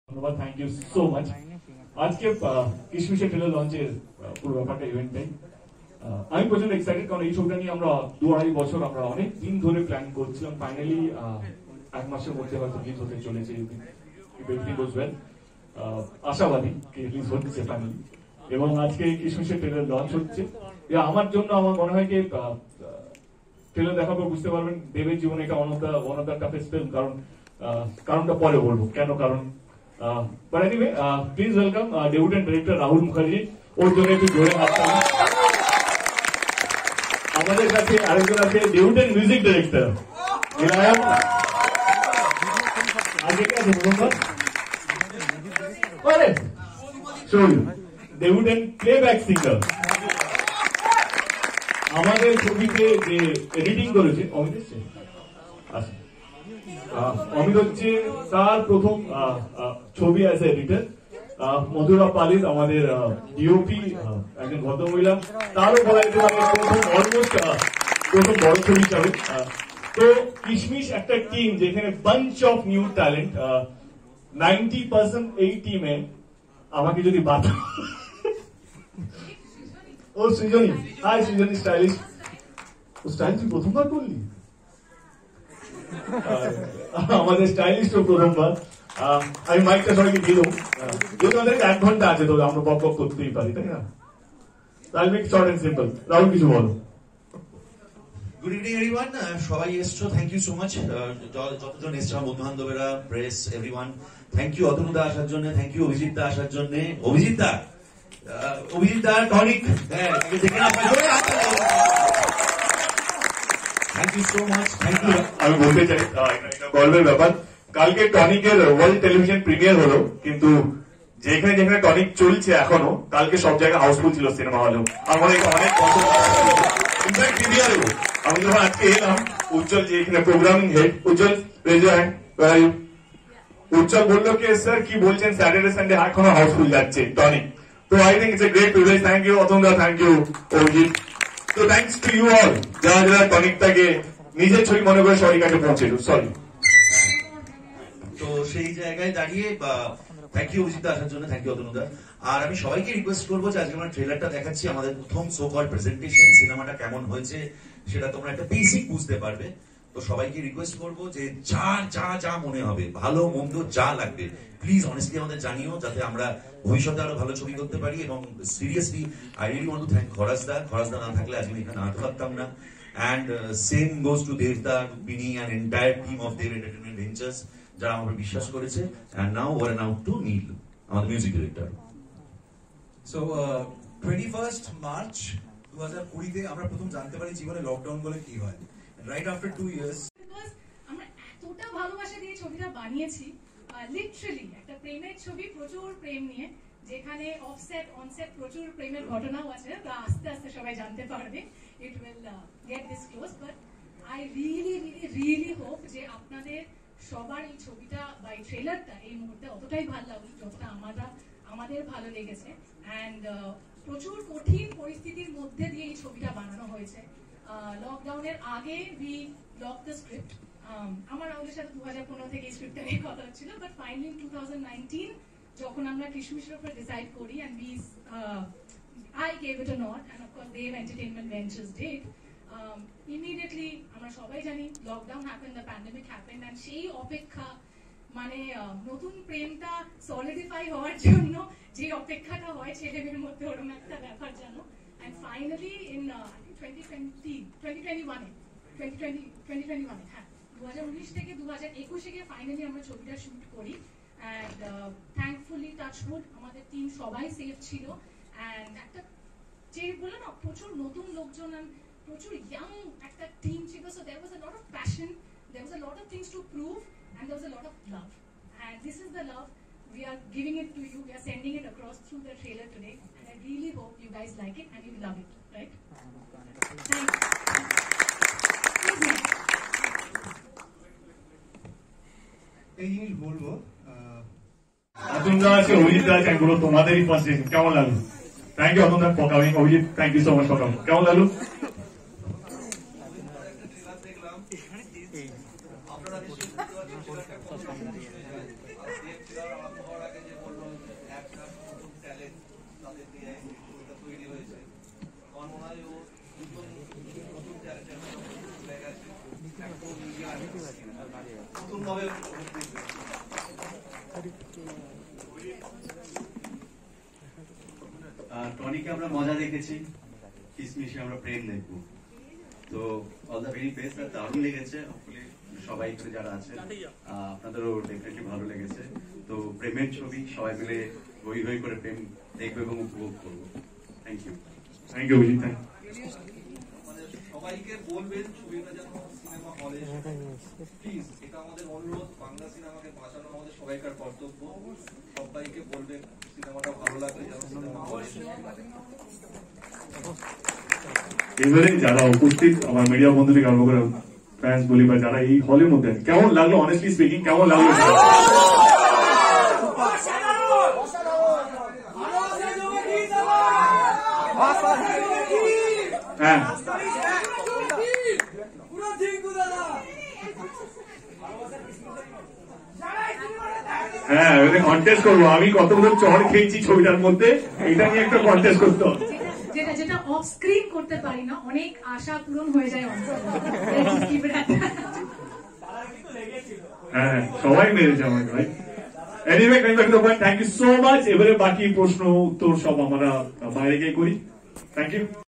ধন্যবাদ, thank you so much. আজকে কিশমিশের trailer লঞ্চের পুরো ব্যাপারটা ইভেন্টটাই আমি প্রচন্ড এক্সাইটেড, কারণ এই ছবিটা নিয়ে আমরা 2-2.5 বছর আমরা অনেক দিন ধরে প্ল্যান করছিলাম। ফাইনালি 1 মাসের মধ্যে হয়তো রিলিজ হতে চলেছে, আশাবাদী রিলিজ হচ্ছে ফাইনালি। এবং আজকে কিশমিশের ট্রেলার লঞ্চ হচ্ছে। আমার জন্য আমার মনে হয় কি ট্রেলার দেখার পর বুঝতে পারবেন দেবের জীবনে এটা one of the toughest film. কারণটা পরে বলবো কেন কারণ। But anyway, please welcome Deputy Director Rahul Mukherjee. ওর জন্য একটু জোরে হাত তালি। আমাদের কাছে আরেকজন আছে Deputy Music Director ইলায়াম। আগে কে আছে মোহাম্মদ? আরে শোন, Deputy Playback Singer। আমাদের ছবিতে যে এডিটিং করেছে অমিত এসছে। আচ্ছা, অমিত হচ্ছে তার প্রথম ছবি অ্যাজ এডিটর। মধুরা পালিত আমাদের ডিওপি, একজন ভদ্রমহিলা, তারও বলা যেতে পারে অলমোস্ট প্রথম বড় ছবি হিসাবে। তো কিশমিশ একটা টিম যেখানে বাঞ্চ অফ নিউ ট্যালেন্ট, 90% এই টিমে আমাকে যদি বাধা। ও সৃজনী, হাই সৃজনী, স্টাইলিশ। ও স্টাইল তুই প্রথমবার করলি? আমাদের স্টাইলিস্ট প্রথমবার। আমি মাইকটা সবাইকে দিয়ে দেবো, যেহেতু আমাদের 1 ঘন্টা আছে, তবে আমরা বক বক করতেই পারি, তাই না? তাই make short and simple. Rahul কিছু বলো। গুড ইভিনিং এভরিওয়ান, সবাই এসছো, থ্যাংক ইউ সো মাচ। যতজন এসছে আমার বন্ধু বান্ধবেরা, প্রেস, এভরিওয়ান, থ্যাংক ইউ অতনুদা আসার জন্য, থ্যাংক ইউ অভিজিৎ দা আসার জন্য। Abhijit da Tonic, thank you so much, thank you. আমি বলতে চাই এটা গর্বের ব্যাপার, কালকে টনিকের ওয়ার্ল্ড টেলিভিশন প্রিমিয়ার হলো, কিন্তু যেখানে যেখানে টনিক চলছে এখনো, কালকে সব জায়গায় হাউসফুল ছিল সিনেমা হলেও। আমার অনেক ইনফ্যাক্ট প্রিমিয়ারও আমি যখন আজকে এলাম, উজ্জ্বল যে এখানে প্রোগ্রামিং হেড, উজ্জ্বল উজ্জ্বল বললো কি স্যার কি বলছেন, স্যাটারডে সানডে এখনো হাউসফুল যাচ্ছে টনিক। তো I think it's a great privilege. Thank you অতনুদা, থ্যাংক ইউ অভিজিৎ। তো থ্যাংকস টু ইউ অল, যারা যারা টনিকটাকে নিজের ছবি মনে করে সবাই কাছে পৌঁছেল। সরি। তো সেই জায়গায় দাঁড়িয়ে থ্যাংক ইউ অভিজিৎ আসার জন্য, থ্যাংক ইউ অতনুদা। আর আমি সবাইকে রিকোয়েস্ট করবো যে আজকে আমরা ট্রেলারটা দেখাচ্ছি, আমাদের প্রথম সো কল প্রেজেন্টেশন, সিনেমাটা কেমন হয়েছে সেটা তোমরা একটা বেসিক বুঝতে পারবে। তো সবাইকে রিকোয়েস্ট করবো যে যা যা যা মনে হবে, ভালো মন্দ যা লাগবে, প্লিজ অনেস্টলি আমাদের জানিও, যাতে আমরা ভবিষ্যতে আরো ভালো ছবি করতে পারি। এবং seriously I really want to thank খরাজদা না থাকলে আজকে এখানে আনতে পারতাম না। And same goes to Devda, Bini and entire team of Dev Entertainment Ventures, যারা আমাকে বিশ্বাস করেছে। And now we're now to Neil, our music director. So 21st March 2020 তে আমরা প্রথম জানতে পারি জীবনে লকডাউন বলে কি হয়। Right after 2 years আমরা এতটা ভালোবাসা দিয়ে ছবিটা বানিয়েছি, লিটারালি একটা প্রেমের ছবি, প্রচুর প্রেম নিয়ে, যেখানে অফসেট অনসেট প্রচুর প্রেমের ঘটনাও আছে, তা আস্তে আস্তে সবাই জানতে পারবে। It will get disclose, but I really hope যে আপনাদের সবার এই ছবিটা বা এই ট্রেলারটা এই মুহূর্তে অতটাই ভালো লাগবে যতটা আমাদের ভালো লেগেছে। অ্যান্ড প্রচুর কঠিন পরিস্থিতির মধ্যে দিয়ে এই ছবিটা বানানো হয়েছে। লকডাউনের আগে উই লক দ্য স্ক্রিপ্ট। আমার আমাদের সাথে 2015 থেকে এই স্ক্রিপ্টটা নিয়ে কথা হচ্ছিল, বাট ফাইনালি 2019 যখন আমরা কিশমিশের উপর ডিসাইড করি, and I gave it a nod, and of course Dev Entertainment Ventures did. Immediately আমরা সবাই জানি lockdown happened, the pandemic happened, and সেই অপেক্ষা মানে নতুন প্রেমটা সলিডিফাই হওয়ার জন্য যে অপেক্ষাটা হয় ছেলেমেয়ের মধ্যে, ওরকম একটা ব্যাপার জানো। And finally in 2021 হ্যাঁ 2019 থেকে 2021 গিয়ে ফাইনালি আমরা ছবিটা শুট করি। And thankfully touchwood আমাদের টিম সবাই সেফ ছিল। And একটা যে বলে না প্রচুর নতুন লোকজন, প্রচুর ইয়াং একটা টিম ছিল, so there was a lot of passion, there was a lot of things to prove, and there was a lot of love, and this is the love we are giving it to you. We are sending it across through the trailer today, and I really hope you guys like it and you love it, right? Thank you. এই জিনিস বলবো, অতনুদা আছে, অভিজিৎ আছে, এগুলো তোমাদেরই first কেমন লাগলো? Thank you অতনুদা for coming. Abhijit thank you so much for coming. কেমন লাগলো? আপনারা টনিকে আমরা মজা দেখেছি, কিসমিশে আমরা প্রেম দেখবো। তো অল দ্য ভেরি বেস্ট, দারুণ লেগেছে। হপফুলি সবাই এখানে যারা আছে আপনাদেরও ডেফিনেটলি ভালো লেগেছে। তো প্রেমের ছবি, সবাই মিলে হই হই করে প্রেম দেখবো এবং উপভোগ করবো। Thank you. Thank you Abhijit. সবাইকে বলবেন ছবিটা যেন সিনেমা হলে প্লিজ, এটা আমাদের অনুরোধ। বাংলা সিনেমাকে বাঁচানো আমাদের সবাইকার কর্তব্য। সবাইকে বলবেন সিনেমাটা ভালো লাগলে যেন সিনেমা হলে। এবারে যারা উপস্থিত আমার মিডিয়া বন্ধু থেকে আরম্ভ করে ফ্যান্স বলি বা যারা এই হলের মধ্যে কেমন লাগলো, অনেস্টলি স্পিকিং কেমন লাগলো? হ্যাঁ হ্যাঁ, কন্টেস্ট করবো আমি কতগুলো চড় খেয়েছি ছবিটার মধ্যে, এটা নিয়ে একটা কন্টেস্ট করতে হবে। যেটা যেটা অফ স্ক্রিন করতে পারি না, অনেক আশা পূরণ হয়ে যায় অন হ্যাঁ সবাই মেরেছে আমাকে ভাই। Anyway coming back to the point, thank you so much. এবারে বাকি প্রশ্ন উত্তর সব আমরা বাইরে গিয়ে করি। Thank you.